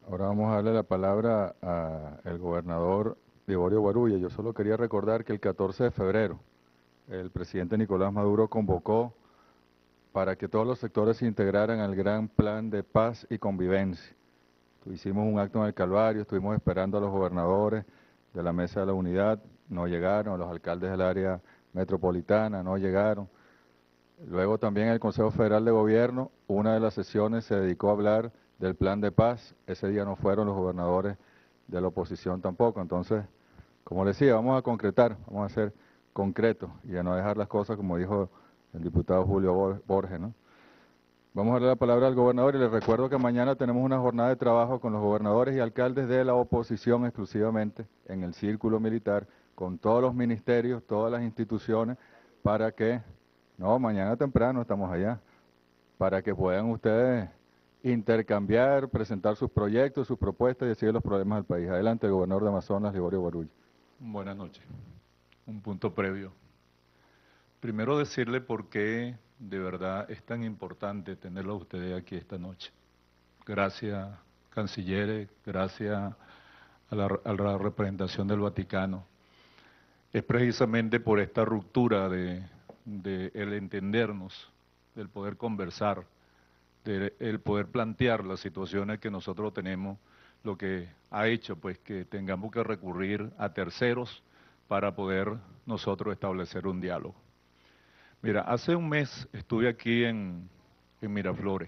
Ahora vamos a darle la palabra al gobernador Liborio Guarulla. Yo solo quería recordar que el 14 de febrero el presidente Nicolás Maduro convocó para que todos los sectores se integraran al gran plan de paz y convivencia. Hicimos un acto en el Calvario, estuvimos esperando a los gobernadores de la Mesa de la Unidad, no llegaron, los alcaldes del área metropolitana no llegaron. Luego también el Consejo Federal de Gobierno, una de las sesiones se dedicó a hablar del plan de paz. Ese día no fueron los gobernadores de la oposición tampoco. Entonces, como les decía, vamos a concretar, vamos a ser concretos y a no dejar las cosas como dijo el diputado Julio Borges, ¿no? Vamos a darle la palabra al gobernador y les recuerdo que mañana tenemos una jornada de trabajo con los gobernadores y alcaldes de la oposición exclusivamente en el círculo militar, con todos los ministerios, todas las instituciones, para que, no, mañana temprano estamos allá, para que puedan ustedes intercambiar, presentar sus proyectos, sus propuestas y decir los problemas del país. Adelante, el gobernador de Amazonas, Liborio Guarulla. Buenas noches. Un punto previo. Primero decirle por qué de verdad es tan importante tenerlo a ustedes aquí esta noche. Gracias, cancilleres, gracias a la representación del Vaticano. Es precisamente por esta ruptura de el entendernos, del poder conversar, del poder plantear las situaciones que nosotros tenemos, lo que ha hecho pues que tengamos que recurrir a terceros para poder nosotros establecer un diálogo. Mira, hace un mes estuve aquí en Miraflores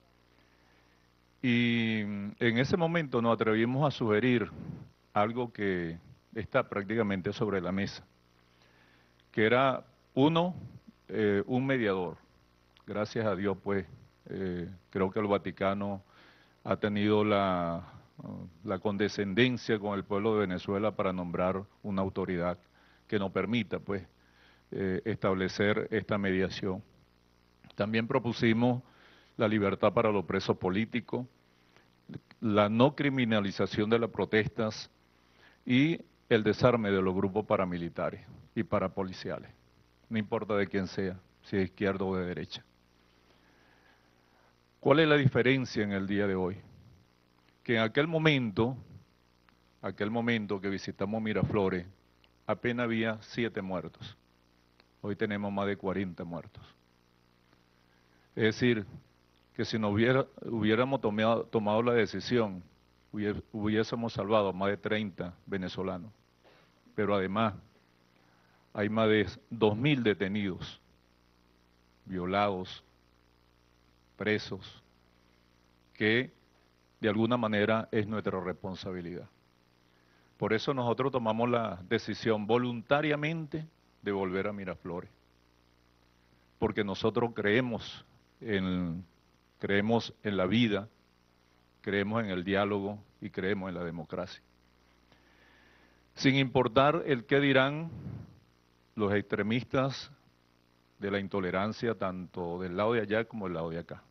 y en ese momento nos atrevimos a sugerir algo que está prácticamente sobre la mesa, que era un mediador. Gracias a Dios, pues, creo que el Vaticano ha tenido la condescendencia con el pueblo de Venezuela para nombrar una autoridad que nos permita, pues, establecer esta mediación. También propusimos la libertad para los presos políticos, la no criminalización de las protestas y el desarme de los grupos paramilitares y parapoliciales, no importa de quién sea, si es izquierda o de derecha. ¿Cuál es la diferencia en el día de hoy? Que en aquel momento que visitamos Miraflores, apenas había 7 muertos. Hoy tenemos más de 40 muertos. Es decir, que si no hubiéramos tomado la decisión, hubiésemos salvado a más de 30 venezolanos. Pero además, hay más de 2.000 detenidos, violados, presos, que de alguna manera es nuestra responsabilidad. Por eso nosotros tomamos la decisión voluntariamente de volver a Miraflores, porque nosotros creemos en la vida, creemos en el diálogo y creemos en la democracia. Sin importar el qué dirán los extremistas de la intolerancia, tanto del lado de allá como del lado de acá.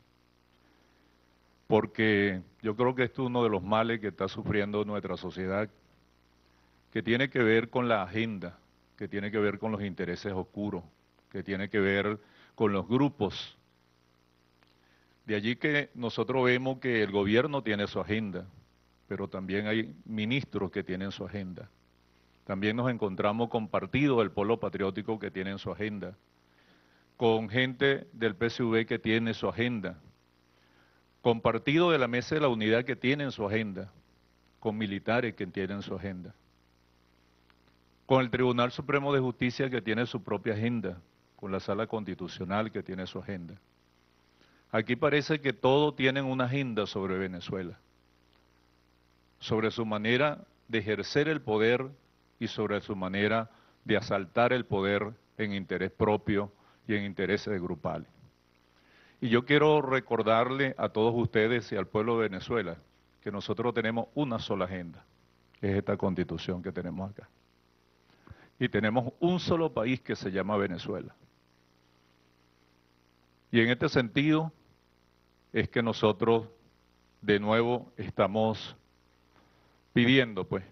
Porque yo creo que esto es uno de los males que está sufriendo nuestra sociedad, que tiene que ver con la agenda, que tiene que ver con los intereses oscuros, que tiene que ver con los grupos. De allí que nosotros vemos que el gobierno tiene su agenda, pero también hay ministros que tienen su agenda. También nos encontramos con partidos del Polo Patriótico que tienen su agenda, con gente del PSV que tiene su agenda, con partidos de la Mesa de la Unidad que tienen su agenda, con militares que tienen su agenda, con el Tribunal Supremo de Justicia que tiene su propia agenda, con la Sala Constitucional que tiene su agenda. Aquí parece que todos tienen una agenda sobre Venezuela, sobre su manera de ejercer el poder y sobre su manera de asaltar el poder en interés propio y en intereses grupales. Y yo quiero recordarle a todos ustedes y al pueblo de Venezuela que nosotros tenemos una sola agenda, que es esta constitución que tenemos acá. Y tenemos un solo país que se llama Venezuela. Y en este sentido es que nosotros de nuevo estamos pidiendo, pues,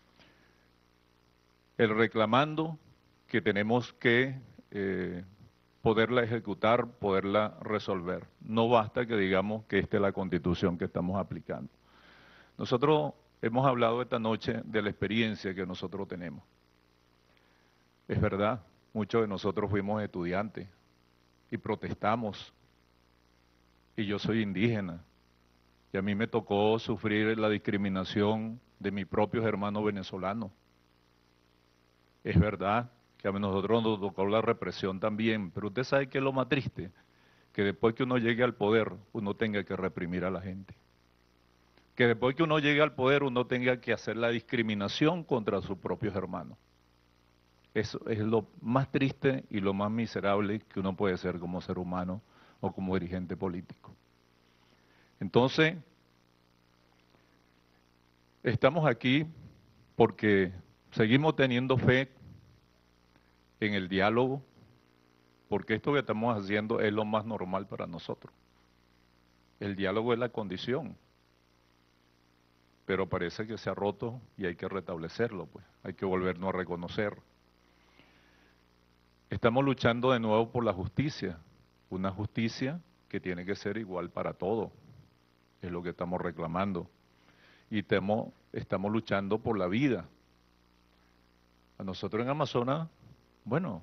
el reclamando que tenemos que poderla ejecutar, poderla resolver. No basta que digamos que esta es la Constitución que estamos aplicando. Nosotros hemos hablado esta noche de la experiencia que nosotros tenemos. Es verdad, muchos de nosotros fuimos estudiantes y protestamos, y yo soy indígena, y a mí me tocó sufrir la discriminación de mis propios hermanos venezolanos. Es verdad que a nosotros nos tocó la represión también, pero usted sabe que es lo más triste, que después que uno llegue al poder, uno tenga que reprimir a la gente. Que después que uno llegue al poder, uno tenga que hacer la discriminación contra sus propios hermanos. Eso es lo más triste y lo más miserable que uno puede ser como ser humano o como dirigente político. Entonces, estamos aquí porque seguimos teniendo fe en el diálogo, porque esto que estamos haciendo es lo más normal para nosotros. El diálogo es la condición, pero parece que se ha roto y hay que restablecerlo, pues, hay que volvernos a reconocer. Estamos luchando de nuevo por la justicia, una justicia que tiene que ser igual para todos, es lo que estamos reclamando. Y estamos luchando por la vida. A nosotros en Amazonas, bueno,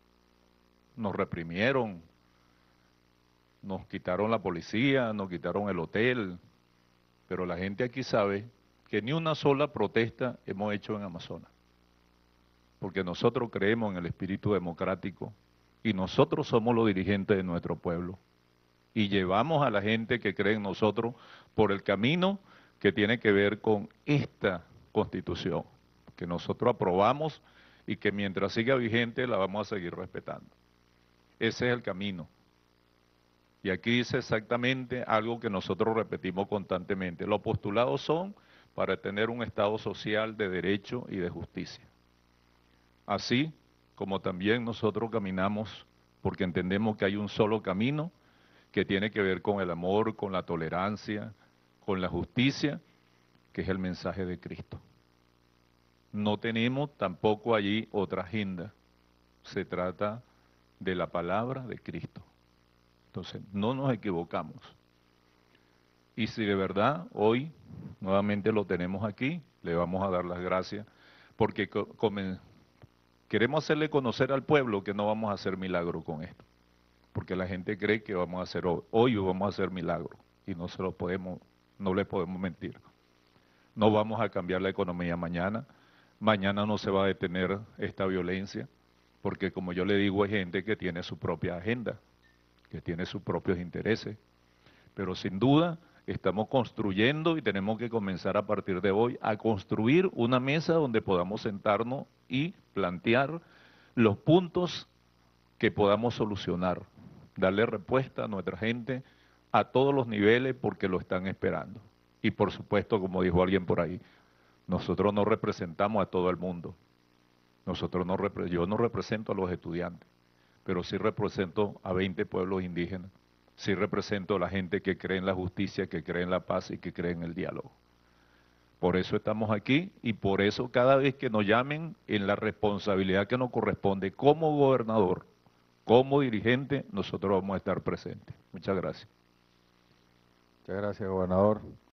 nos reprimieron, nos quitaron la policía, nos quitaron el hotel, pero la gente aquí sabe que ni una sola protesta hemos hecho en Amazonas, porque nosotros creemos en el espíritu democrático y nosotros somos los dirigentes de nuestro pueblo y llevamos a la gente que cree en nosotros por el camino que tiene que ver con esta Constitución, que nosotros aprobamos y que mientras siga vigente la vamos a seguir respetando. Ese es el camino. Y aquí dice exactamente algo que nosotros repetimos constantemente. Los postulados son para tener un Estado social de derecho y de justicia. Así como también nosotros caminamos porque entendemos que hay un solo camino que tiene que ver con el amor, con la tolerancia, con la justicia, que es el mensaje de Cristo. No tenemos tampoco allí otra agenda. Se trata de la palabra de Cristo. Entonces, no nos equivocamos. Y si de verdad hoy nuevamente lo tenemos aquí, le vamos a dar las gracias, porque queremos hacerle conocer al pueblo que no vamos a hacer milagro con esto. Porque la gente cree que vamos a hacer hoy vamos a hacer milagro, y no le podemos mentir. No vamos a cambiar la economía mañana, mañana no se va a detener esta violencia, porque como yo le digo, hay gente que tiene su propia agenda, que tiene sus propios intereses, pero sin duda estamos construyendo y tenemos que comenzar a partir de hoy a construir una mesa donde podamos sentarnos y plantear los puntos que podamos solucionar, darle respuesta a nuestra gente a todos los niveles porque lo están esperando. Y por supuesto, como dijo alguien por ahí, nosotros no representamos a todo el mundo. Yo no represento a los estudiantes, pero sí represento a 20 pueblos indígenas. Sí represento a la gente que cree en la justicia, que cree en la paz y que cree en el diálogo. Por eso estamos aquí y por eso cada vez que nos llamen en la responsabilidad que nos corresponde como gobernador, como dirigente, nosotros vamos a estar presentes. Muchas gracias. Muchas gracias, gobernador.